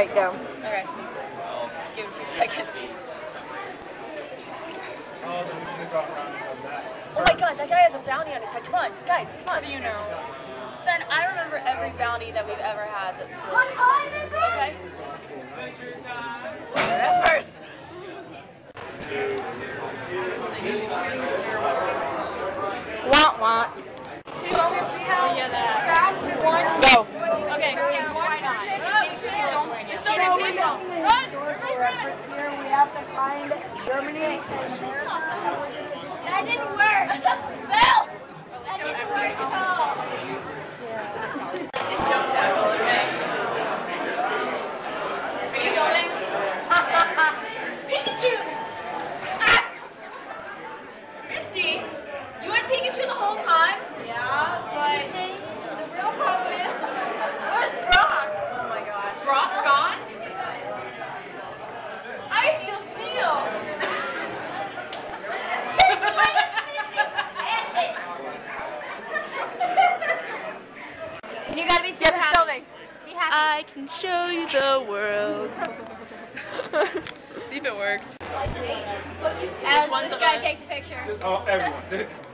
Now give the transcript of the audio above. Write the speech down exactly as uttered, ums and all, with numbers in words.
Alright, go. Okay. Give it a few seconds. Oh my god, that guy has a bounty on his head. Come on, guys, come on. What do you know? Son, I remember every bounty that we've ever had that's really expensive. Okay? At first. Want, want. Yeah, that. Go. Okay, why not? There's so many people. Run! Here we have to find Germany. That didn't work. Phil! That didn't work at all. Don't tackle, okay? Are you going? Pikachu! Ah! Misty, you had Pikachu the whole time? Yeah, but the real problem is, where's Brock? Oh my gosh. Brock's gone? Ay, Dios mío! And you gotta be super Yes, show me. Be happy. I can show you the world. See if it worked. As One this of guy us. takes a picture. Oh, everyone.